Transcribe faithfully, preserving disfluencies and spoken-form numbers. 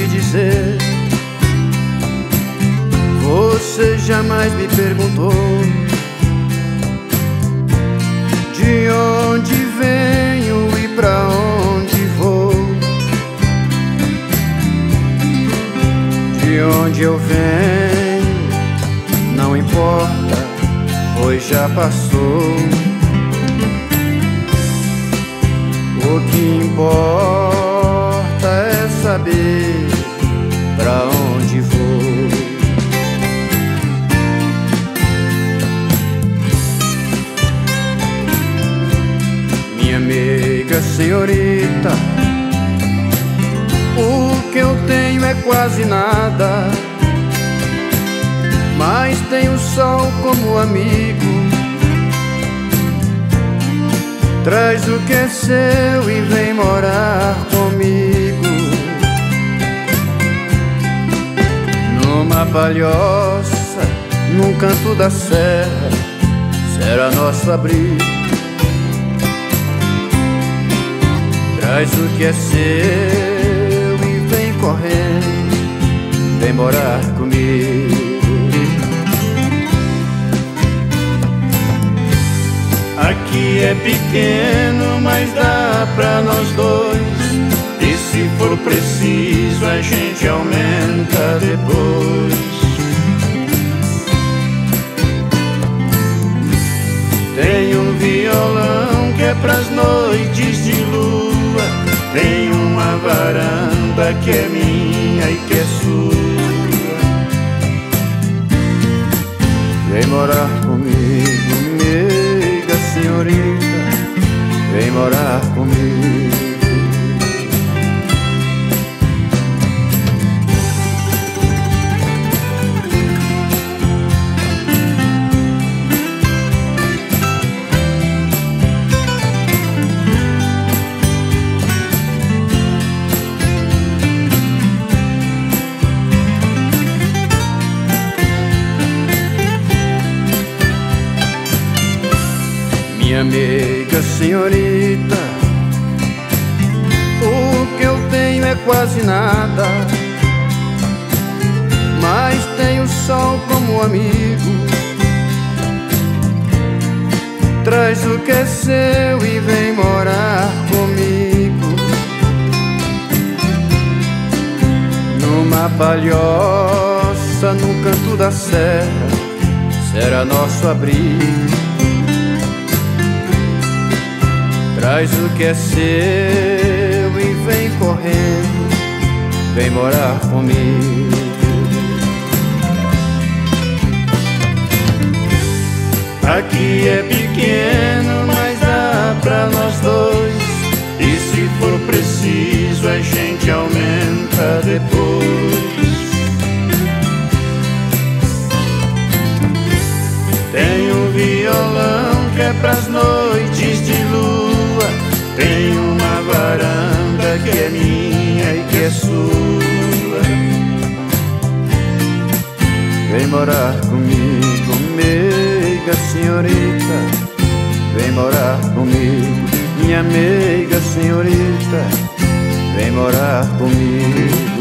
dizer. Você jamais me perguntou de onde venho e pra onde vou. De onde eu venho não importa, pois já passou. O que importa é saber pra onde vou. Minha amiga senhorita, o que eu tenho é quase nada, mas tenho o sol como amigo. Traz o que é seu e vem morar comigo. Numa palhoça, num canto da serra, será nosso abrigo. Traz o que é seu e vem correndo, vem morar comigo. Aqui é pequeno, mas dá pra nós dois, e se for preciso a gente aumenta depois. Tem um violão que é pras noites de lua, tem uma varanda que é minha e que é sua. Vem morar comigo, amiga senhorita, vem morar comigo. Minha amiga senhorita, o que eu tenho é quase nada, mas tenho o sol como amigo. Traz o que é seu e vem morar comigo. Numa palhoça, no canto da serra, será nosso abrigo. Traz o que é seu e vem correndo, vem morar comigo. Aqui é pequeno, mas dá pra nós dois, e se for preciso a gente aumenta depois. Tem um violão que é pras noites de lua, tem uma varanda que é minha e que é sua. Vem morar comigo, amiga senhorita, vem morar comigo. Minha amiga senhorita, vem morar comigo.